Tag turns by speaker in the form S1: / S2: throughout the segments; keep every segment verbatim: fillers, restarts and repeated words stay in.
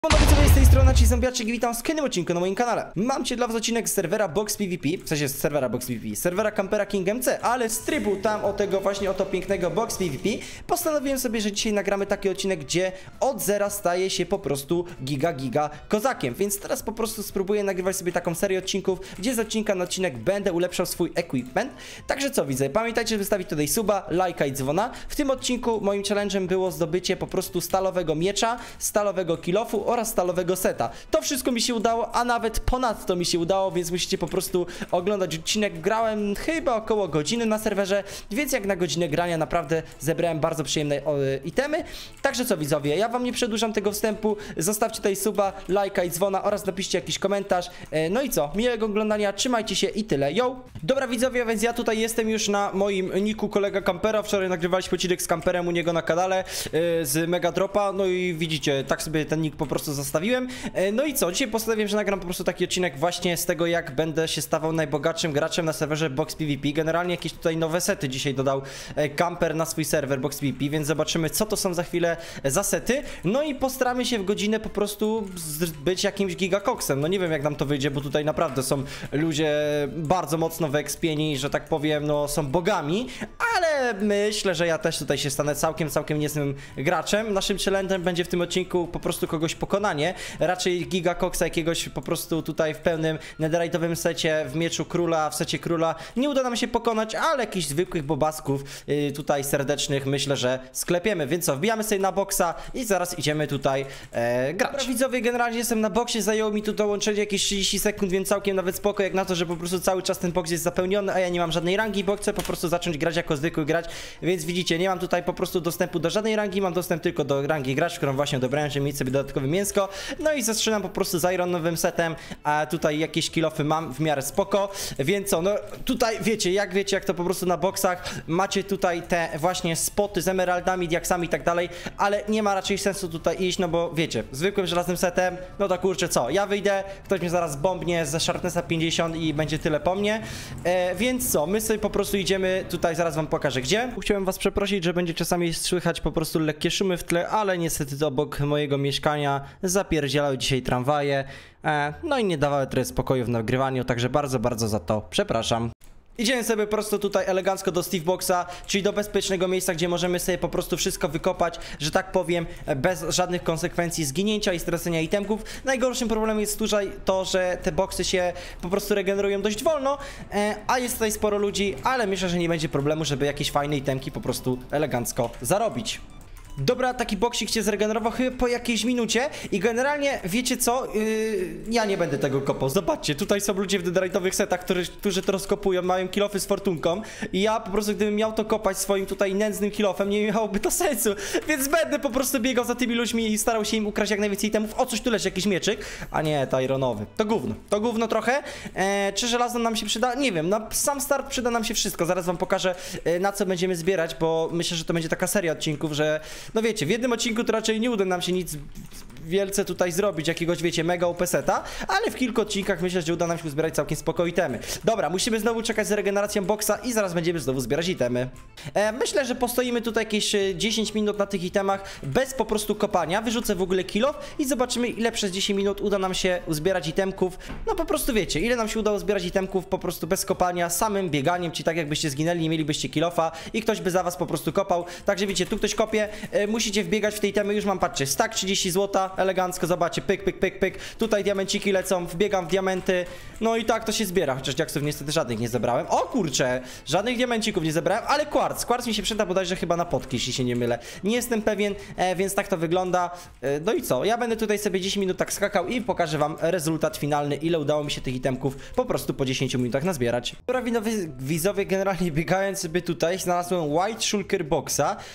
S1: Ponownie z tej strony Ci Zombiaczek i witam w kolejnym odcinku na moim kanale. Mam Cię dla Was odcinek z serwera Box PvP, w sensie z serwera Box PvP, serwera Campera King M C, ale z trybu tam o tego właśnie oto pięknego Box PvP postanowiłem sobie, że dzisiaj nagramy taki odcinek, gdzie od zera staje się po prostu giga giga kozakiem, więc teraz po prostu spróbuję nagrywać sobie taką serię odcinków, gdzie z odcinka na odcinek będę ulepszał swój equipment. Także co widzę, pamiętajcie, żeby wystawić tutaj suba, lajka i dzwona. W tym odcinku moim challenge'em było zdobycie po prostu stalowego miecza, stalowego kilofu oraz stalowego seta. To wszystko mi się udało, a nawet ponadto mi się udało, więc musicie po prostu oglądać odcinek. Grałem chyba około godziny na serwerze, więc jak na godzinę grania naprawdę zebrałem bardzo przyjemne o, itemy. Także co widzowie, ja wam nie przedłużam tego wstępu, zostawcie tutaj suba, lajka i dzwona oraz napiszcie jakiś komentarz. E, no i co, miłego oglądania, trzymajcie się i tyle, yo! Dobra widzowie, więc ja tutaj jestem już na moim niku kolega Campera. Wczoraj nagrywaliśmy odcinek z Camperem u niego na kanale, e, z Mega Dropa, no i widzicie, tak sobie ten nick po prostu zostawiłem. E, no i co, dzisiaj postanowiłem, że nagram po prostu taki odcinek właśnie z tego, jak będę się stawał najbogatszym graczem na serwerze Box PvP. Generalnie jakieś tutaj nowe sety dzisiaj dodał e, Camper na swój serwer Box PvP, więc zobaczymy, co to są za chwilę za sety. No i postaramy się w godzinę po prostu być jakimś gigakoksem. No nie wiem, jak nam to wyjdzie, bo tutaj naprawdę są ludzie bardzo mocno wyekspieni, że tak powiem, no są bogami, ale myślę, że ja też tutaj się stanę całkiem, całkiem niezłym graczem. Naszym challenge'em będzie w tym odcinku po prostu kogoś pokonanie, raczej gigakoksa jakiegoś po prostu tutaj w pełnym netherite'owym secie, w mieczu króla, w secie króla nie uda nam się pokonać, ale jakichś zwykłych bobasków yy, tutaj serdecznych myślę, że sklepiemy, więc co, wbijamy sobie na boksa i zaraz idziemy tutaj e, grać. Dobra, widzowie, generalnie jestem na boksie, zajęło mi tu dołączenie jakieś trzydzieści sekund, więc całkiem nawet spoko, jak na to, że po prostu cały czas ten boks jest zapełniony, a ja nie mam żadnej rangi, bo chcę po prostu zacząć grać jako zwykły gracz, więc widzicie, nie mam tutaj po prostu dostępu do żadnej rangi, mam dostęp tylko do rangi gracz, którą właśnie odebrałem, żeby mieć sobie dodatkowe mięsko. No i zaczynam po prostu z ironowym setem, a tutaj jakieś kilofy mam w miarę spoko, więc co, no tutaj wiecie, jak wiecie, jak to po prostu na boksach, macie tutaj te właśnie spoty z emeraldami, diaksami i tak dalej, ale nie ma raczej sensu tutaj iść, no bo wiecie, zwykłym żelaznym setem, no to kurczę co, ja wyjdę, ktoś mnie zaraz bombnie ze Sharpnessa pięćdziesiąt i będzie tyle po mnie, e, więc co, my sobie po prostu idziemy, tutaj zaraz wam pokażę gdzie. Chciałem was przeprosić, że będzie czasami słychać po prostu lekkie szumy w tle, ale niestety obok mojego mieszkania zapierdzielały dzisiaj tramwaje, e, no i nie dawały trochę spokoju w nagrywaniu, także bardzo, bardzo za to przepraszam. Idziemy sobie po prostu tutaj elegancko do Steve Boxa, czyli do bezpiecznego miejsca, gdzie możemy sobie po prostu wszystko wykopać, że tak powiem, bez żadnych konsekwencji zginięcia i stracenia itemków. Najgorszym problemem jest tutaj to, że te boxy się po prostu regenerują dość wolno, e, a jest tutaj sporo ludzi, ale myślę, że nie będzie problemu, żeby jakieś fajne itemki po prostu elegancko zarobić. Dobra, taki boksik się zregenerował chyba po jakiejś minucie i generalnie, wiecie co, yy, ja nie będę tego kopał, zobaczcie, tutaj są ludzie w netherite'owych setach, którzy, którzy to rozkopują, mają kilofy z fortunką i ja po prostu, gdybym miał to kopać swoim tutaj nędznym kilofem, nie miałoby to sensu, więc będę po prostu biegał za tymi ludźmi i starał się im ukraść jak najwięcej itemów. O, coś tu leży, jakiś mieczyk, a nie, to ironowy, to gówno, to gówno trochę. E, czy żelazno nam się przyda? Nie wiem, na sam start przyda nam się wszystko, zaraz wam pokażę, e, na co będziemy zbierać, bo myślę, że to będzie taka seria odcinków, że no wiecie, w jednym odcinku to raczej nie uda nam się nic wielce tutaj zrobić, jakiegoś wiecie, mega O P seta, ale w kilku odcinkach myślę, że uda nam się uzbierać całkiem spoko itemy. Dobra, musimy znowu czekać z regeneracją boksa i zaraz będziemy znowu zbierać itemy. E, myślę, że postoimy tutaj jakieś dziesięć minut na tych itemach bez po prostu kopania, wyrzucę w ogóle kill off i zobaczymy, ile przez dziesięć minut uda nam się uzbierać itemków. No po prostu wiecie, ile nam się udało zbierać itemków po prostu bez kopania, samym bieganiem, czyli tak jakbyście zginęli, nie mielibyście kill offa i ktoś by za was po prostu kopał. Także wiecie, tu ktoś kopie, e, musicie wbiegać w te itemy, już mam, patrzcie, stack trzydzieści złota, elegancko, zobaczcie, pyk, pyk, pyk, pyk, tutaj diamenciki lecą, wbiegam w diamenty, no i tak to się zbiera, chociaż diaksów niestety żadnych nie zebrałem. O kurczę, żadnych diamencików nie zebrałem, ale kwarc, kwarc mi się przyda bodajże chyba na potki, jeśli się nie mylę. Nie jestem pewien, e, więc tak to wygląda. E, no i co, ja będę tutaj sobie dziesięć minut tak skakał i pokażę wam rezultat finalny, ile udało mi się tych itemków po prostu po dziesięciu minutach nazbierać. Dobra, widzowie, generalnie biegając sobie tutaj, znalazłem White Shulker Boxa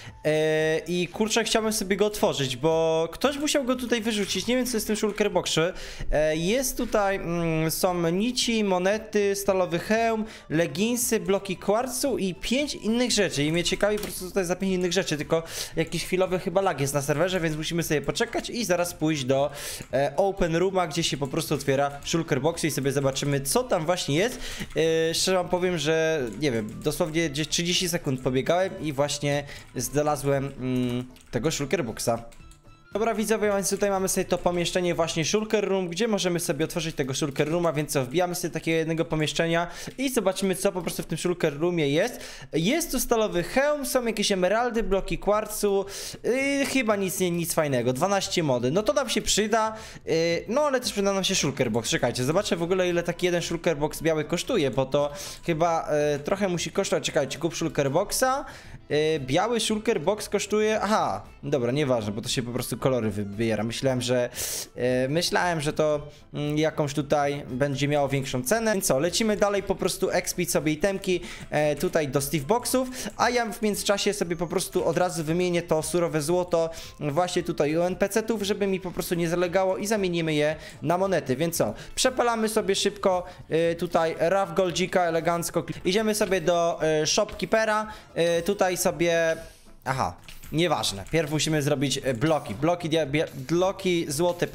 S1: e, i kurczę, chciałbym sobie go otworzyć, bo ktoś musiał go tutaj wyrzucić. Nie wiem, co jest w tym Shulker Boxie. E, jest tutaj, mm, są nici, monety, stalowy hełm, leginsy, bloki kwarcu i pięć innych rzeczy. I mnie ciekawi po prostu tutaj za pięć innych rzeczy, tylko jakiś chwilowy chyba lag jest na serwerze, więc musimy sobie poczekać i zaraz pójść do e, Open Rooma, gdzie się po prostu otwiera Shulker Boxy i sobie zobaczymy, co tam właśnie jest. E, szczerze wam powiem, że nie wiem, dosłownie gdzieś trzydzieści sekund pobiegałem i właśnie znalazłem mm, tego Shulker Boxa. Dobra widzowie, więc tutaj mamy sobie to pomieszczenie właśnie Shulker Room, gdzie możemy sobie otworzyć tego Shulker Rooma, więc co, wbijamy sobie takiego jednego pomieszczenia i zobaczymy, co po prostu w tym Shulker Roomie jest. Jest tu stalowy hełm, są jakieś emeraldy, bloki kwarcu, yy, chyba nic, nie, nic fajnego, dwanaście mody, no to nam się przyda, yy, no ale też przyda nam się Shulker Box. Czekajcie, zobaczę w ogóle, ile taki jeden Shulker Box biały kosztuje, bo to chyba yy, trochę musi kosztować. Czekajcie, kup Shulker Boxa. Yy, biały Shulker Box kosztuje, aha, dobra, nieważne, bo to się po prostu kolory wybiera. Myślałem, że yy, myślałem, że to yy, jakąś tutaj będzie miało większą cenę. Więc co, lecimy dalej po prostu expić sobie itemki yy, tutaj do Steve Boxów, a ja w międzyczasie sobie po prostu od razu wymienię to surowe złoto właśnie tutaj u N P C-ów, żeby mi po prostu nie zalegało i zamienimy je na monety. Więc co, przepalamy sobie szybko yy, tutaj Rough Goldzika elegancko. Idziemy sobie do yy, Shopkeepera, yy, tutaj sobie... Aha, nieważne. Pierw musimy zrobić bloki. Bloki, bloki złote.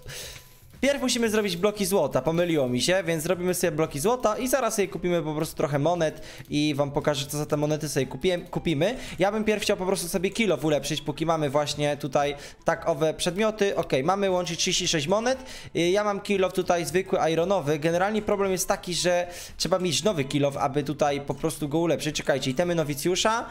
S1: Pierw musimy zrobić bloki złota, pomyliło mi się, więc zrobimy sobie bloki złota i zaraz sobie kupimy po prostu trochę monet i wam pokażę, co za te monety sobie kupię, kupimy. Ja bym pierw chciał po prostu sobie kilo ulepszyć, póki mamy właśnie tutaj tak owe przedmioty. Ok, mamy łącznie trzydzieści sześć monet. Ja mam kilo tutaj zwykły ironowy. Generalnie problem jest taki, że trzeba mieć nowy kilo, aby tutaj po prostu go ulepszyć. Czekajcie, itemy nowicjusza.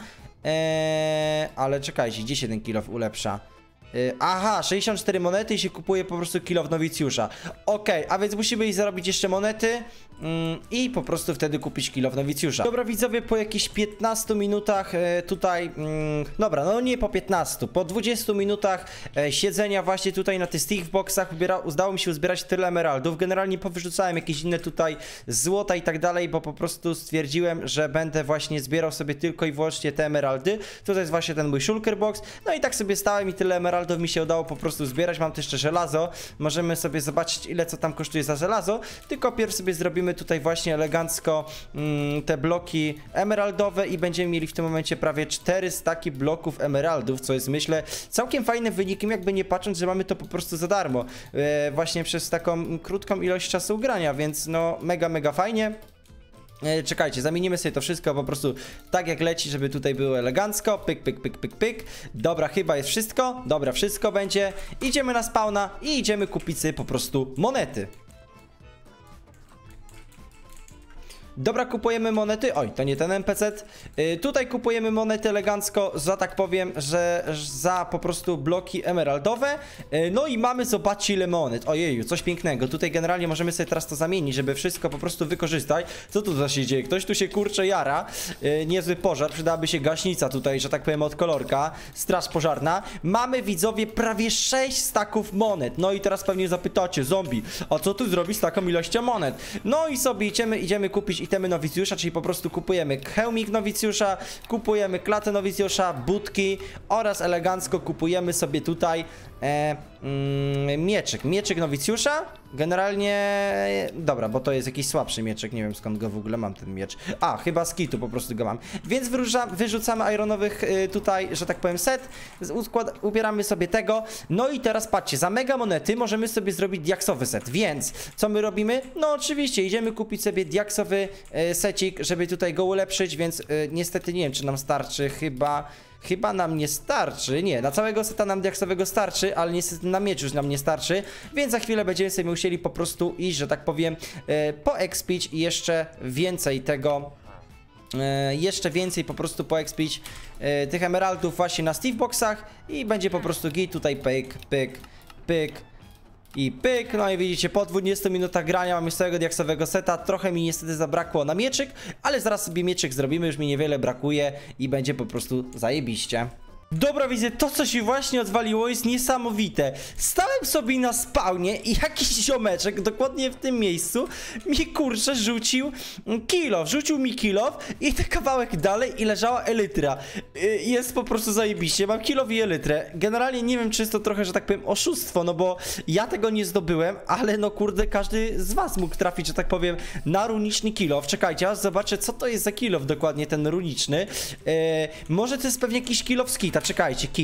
S1: Eee, ale czekajcie, gdzie się ten kilo ulepsza? Aha, sześćdziesiąt cztery monety i się kupuje po prostu kilo w nowicjusza. Okej, okay, a więc musimy iść zarobić jeszcze monety mm, i po prostu wtedy kupić kilo w nowicjusza. Dobra widzowie, po jakichś piętnastu minutach e, tutaj, mm, dobra, no nie po piętnastu, po dwudziestu minutach e, siedzenia właśnie tutaj na tych Steve Boxach udało mi się uzbierać tyle emeraldów. Generalnie powyrzucałem jakieś inne tutaj złota i tak dalej, bo po prostu stwierdziłem, że będę właśnie zbierał sobie tylko i wyłącznie te emeraldy. Tutaj jest właśnie ten mój Shulker Box, no i tak sobie stałem i tyle emeraldów mi się udało po prostu zbierać. Mam też jeszcze żelazo. Możemy sobie zobaczyć, ile co tam kosztuje za żelazo. Tylko pierw sobie zrobimy tutaj właśnie elegancko mm, te bloki emeraldowe i będziemy mieli w tym momencie prawie cztery staki bloków emeraldów, co jest, myślę, całkiem fajnym wynikiem, jakby nie patrząc, że mamy to po prostu za darmo. E, właśnie przez taką krótką ilość czasu grania, więc no mega, mega fajnie. Czekajcie, zamienimy sobie to wszystko po prostu tak jak leci, żeby tutaj było elegancko. Pyk, pyk, pyk, pyk, pyk. Dobra, chyba jest wszystko. Dobra, wszystko będzie. Idziemy na spawna i idziemy kupić sobie po prostu monety. Dobra, kupujemy monety. Oj, to nie ten N P C. Yy, tutaj kupujemy monety elegancko, za tak powiem, że za po prostu bloki emeraldowe. Yy, no i mamy, zobaczcie, ile monet. Ojeju, coś pięknego. Tutaj generalnie możemy sobie teraz to zamienić, żeby wszystko po prostu wykorzystać. Co tu za się dzieje? Ktoś tu się kurczę jara. Yy, niezły pożar. Przydałaby się gaśnica tutaj, że tak powiem, od kolorka. Straż pożarna. Mamy, widzowie, prawie sześć staków monet. No i teraz pewnie zapytacie, zombie, a co tu zrobić z taką ilością monet? No i sobie idziemy, idziemy kupić itemy nowicjusza, czyli po prostu kupujemy hełmik nowicjusza, kupujemy klatę nowicjusza, budki oraz elegancko kupujemy sobie tutaj e, mm, mieczyk, mieczyk nowicjusza. Generalnie, dobra, bo to jest jakiś słabszy mieczek, nie wiem skąd go w ogóle mam ten miecz. A, chyba z kitu po prostu go mam. Więc wyrusza, wyrzucamy ironowych y, tutaj, że tak powiem, set, Uskład, ubieramy sobie tego. No i teraz patrzcie, za mega monety możemy sobie zrobić diaksowy set, więc co my robimy? No oczywiście, idziemy kupić sobie diaksowy y, secik, żeby tutaj go ulepszyć, więc y, niestety nie wiem, czy nam starczy, chyba... Chyba nam nie starczy, nie, na całego seta nam diaksowego starczy, ale niestety na miecz już nam nie starczy, więc za chwilę będziemy sobie musieli po prostu iść, że tak powiem, e, poekspić i jeszcze więcej tego, e, jeszcze więcej po prostu poekspić e, tych emeraldów właśnie na Steve Boxach i będzie po prostu git, tutaj pyk, pyk, pyk. I pyk, no i widzicie, po dwudziestu minutach grania mam już całego diaksowego seta. Trochę mi niestety zabrakło na mieczyk, ale zaraz sobie mieczyk zrobimy, już mi niewiele brakuje i będzie po prostu zajebiście. Dobra, widzę, to co się właśnie odwaliło jest niesamowite. Stałem sobie na spawnie i jakiś ziomeczek dokładnie w tym miejscu mi kurczę rzucił kilo, rzucił mi kilo i ten kawałek dalej i leżała elytra. Jest po prostu zajebiście, mam kilo i elytrę. Generalnie nie wiem, czy jest to trochę, że tak powiem, oszustwo, no bo ja tego nie zdobyłem, ale no kurde, każdy z was mógł trafić, że tak powiem, na runiczny kilo. Czekajcie, aż zobaczę, co to jest za kilo dokładnie ten runiczny. Eee, może to jest pewnie jakiś kilo z kita. Czekajcie, kit.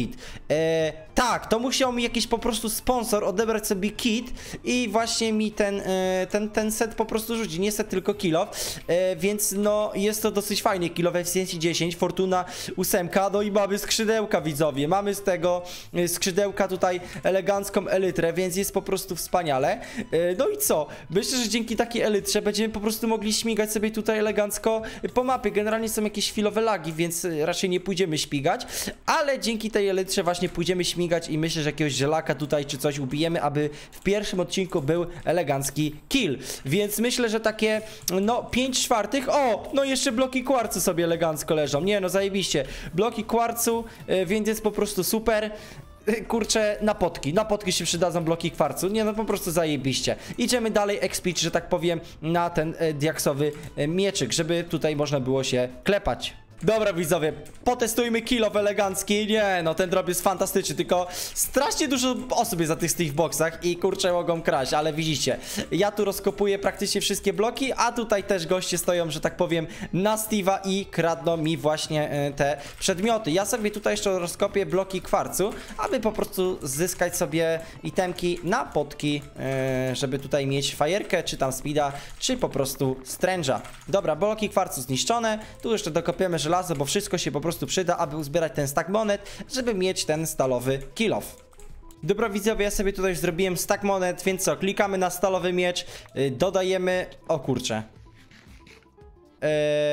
S1: E, tak, to musiał mi jakiś po prostu sponsor odebrać sobie kit i właśnie mi ten, e, ten, ten set po prostu rzuci. Nie set, tylko kill off, e, więc no jest to dosyć fajnie. Kill off efficiency dziesięć, fortuna ósemka, no i mamy skrzydełka, widzowie. Mamy z tego e, skrzydełka tutaj elegancką elytrę, więc jest po prostu wspaniale. E, no i co? Myślę, że dzięki takiej elytrze będziemy po prostu mogli śmigać sobie tutaj elegancko po mapie. Generalnie są jakieś chwilowe lagi, więc raczej nie pójdziemy śmigać, ale dzięki tej elytrze właśnie pójdziemy śmigać i myślę, że jakiegoś żelaka tutaj czy coś ubijemy, aby w pierwszym odcinku był elegancki kill. Więc myślę, że takie no pięć czwartych. O, no jeszcze bloki kwarcu sobie elegancko leżą. Nie no, zajebiście. Bloki kwarcu, yy, więc jest po prostu super. Kurczę, na potki, na potki się przydadzą bloki kwarcu. Nie no, po prostu zajebiście. Idziemy dalej expić, że tak powiem, na ten e, diaksowy e, mieczyk, żeby tutaj można było się klepać. Dobra, widzowie, potestujmy kill off elegancki. Nie, no ten drop jest fantastyczny, tylko strasznie dużo osób jest za tych Steve boxach i kurczę mogą kraść, ale widzicie, ja tu rozkopuję praktycznie wszystkie bloki, a tutaj też goście stoją, że tak powiem, na Steve'a i kradną mi właśnie e, te przedmioty. Ja sobie tutaj jeszcze rozkopię bloki kwarcu, aby po prostu zyskać sobie itemki na potki, e, żeby tutaj mieć fajerkę, czy tam speeda, czy po prostu stręża. Dobra, bloki kwarcu zniszczone, tu jeszcze dokopiemy żelazo, bo wszystko się po prostu przyda, aby uzbierać ten stack monet, żeby mieć ten stalowy kill off. Dobra, widzowie, ja sobie tutaj już zrobiłem stack monet, więc co, klikamy na stalowy miecz, yy, dodajemy... O kurczę. Yy...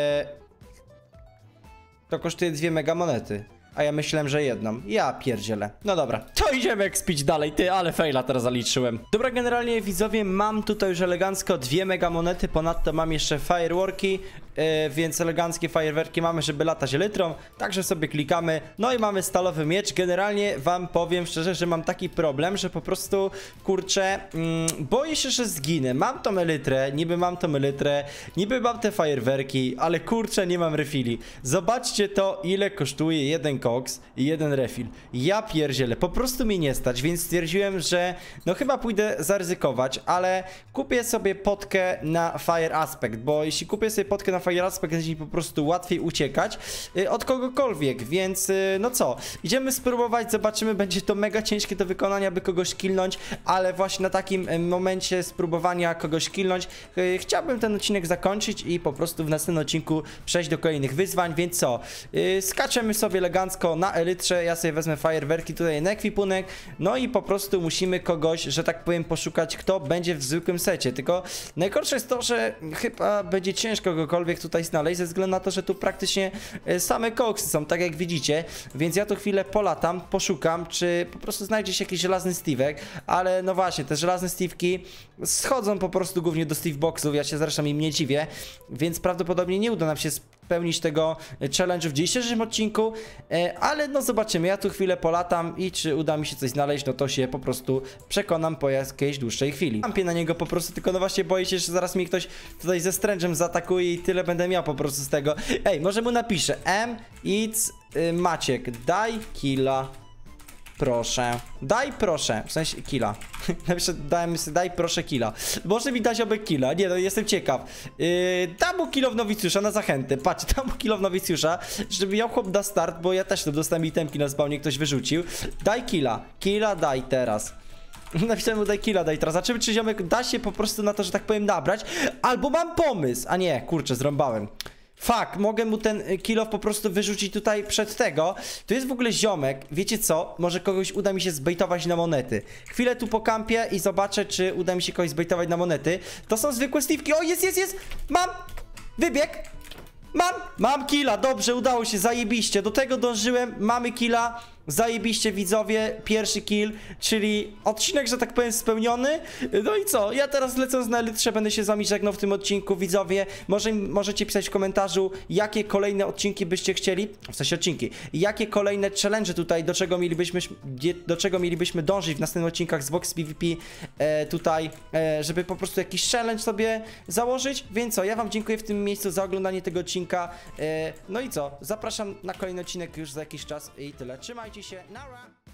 S1: To kosztuje dwie mega monety. A ja myślałem, że jedną. Ja pierdzielę. No dobra, to idziemy expić dalej, ty, ale faila teraz zaliczyłem. Dobra, generalnie widzowie, mam tutaj już elegancko dwie mega monety, ponadto mam jeszcze fireworki, yy, więc eleganckie fajerwerki mamy, żeby latać elytrą, także sobie klikamy, no i mamy stalowy miecz. Generalnie wam powiem szczerze, że mam taki problem, że po prostu, kurczę, mm, boję się, że zginę. Mam tą elytrę, niby mam tą elytrę, niby mam te fajerwerki, ale kurczę, nie mam refili. Zobaczcie to, ile kosztuje jeden koks i jeden refill. Ja pierdzielę, po prostu mi nie stać, więc stwierdziłem, że no chyba pójdę zaryzykować, ale kupię sobie potkę na Fire Aspect, bo jeśli kupię sobie potkę na Fire Aspect, będzie mi po prostu łatwiej uciekać y, od kogokolwiek, więc y, no co, idziemy spróbować, zobaczymy, będzie to mega ciężkie do wykonania, by kogoś killnąć, ale właśnie na takim y, momencie spróbowania kogoś killnąć y, chciałbym ten odcinek zakończyć i po prostu w następnym odcinku przejść do kolejnych wyzwań, więc co, y, skaczemy sobie elegancko na elytrze, ja sobie wezmę fajerwerki tutaj na ekwipunek, no i po prostu musimy kogoś, że tak powiem, poszukać, kto będzie w zwykłym secie, tylko najgorsze jest to, że chyba będzie ciężko kogokolwiek tutaj znaleźć, ze względu na to, że tu praktycznie same koksy są, tak jak widzicie, więc ja tu chwilę polatam, poszukam, czy po prostu znajdzie się jakiś żelazny Steve'ek, ale no właśnie, te żelazne Steve'ki schodzą po prostu głównie do Steve boxów, ja się zresztą im nie dziwię, więc prawdopodobnie nie uda nam się spełnić tego challenge'u w dzisiejszym odcinku, ale no zobaczymy, ja tu chwilę polatam i czy uda mi się coś znaleźć, no to się po prostu przekonam po jakiejś dłuższej chwili. Kampię na niego po prostu, tylko no właśnie boję się, że zaraz mi ktoś tutaj ze strężem zaatakuje i tyle będę miał po prostu z tego. Ej, może mu napiszę, M, it's y, Maciek, daj killa. Proszę. Daj proszę. W sensie killa. Napiszę, dałem sobie, daj proszę killa. Może mi dać obek killa. Nie, no jestem ciekaw. Yy, dam mu kilo w nowicjusza na zachętę. Patrz, dam mu kilo w nowicjusza, żeby miał chłop da start, bo ja też to dostałem itemki na spawnie, ktoś wyrzucił. Daj killa. Killa daj teraz. Napisałem mu daj killa, daj teraz. Zobaczymy, czy ziomek da się po prostu na to, że tak powiem, nabrać. Albo mam pomysł. A nie, kurczę, zrąbałem. Fuck, mogę mu ten kill off po prostu wyrzucić tutaj przed tego. Tu jest w ogóle ziomek, wiecie co? Może kogoś uda mi się zbejtować na monety. Chwilę tu pokampię i zobaczę, czy uda mi się kogoś zbejtować na monety. To są zwykłe Steve'ki. O, jest, jest, jest! Mam! Wybieg! Mam! Mam killa, dobrze, udało się, zajebiście. Do tego dążyłem, mamy killa. Zajebiście, widzowie, pierwszy kill, czyli odcinek, że tak powiem, spełniony. No i co, ja teraz lecąc na elytrze będę się z wami żegnał w tym odcinku, widzowie. Może, możecie pisać w komentarzu, jakie kolejne odcinki byście chcieli, w sensie odcinki, jakie kolejne challenge tutaj, do czego mielibyśmy, do czego mielibyśmy dążyć w następnych odcinkach z Box PvP e, tutaj, e, żeby po prostu jakiś challenge sobie założyć. Więc co, ja wam dziękuję w tym miejscu za oglądanie tego odcinka. E, no i co, zapraszam na kolejny odcinek już za jakiś czas i tyle. Trzymajcie się, nara!